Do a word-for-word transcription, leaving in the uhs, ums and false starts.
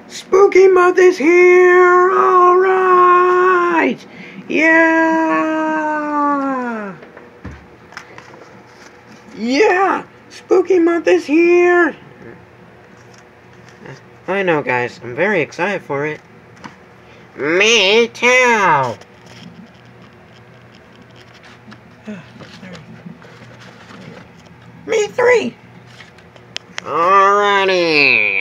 Spooky month is here! Alright! Yeah! Yeah! Spooky month is here! I know, guys. I'm very excited for it. Me too! Me three! Alrighty!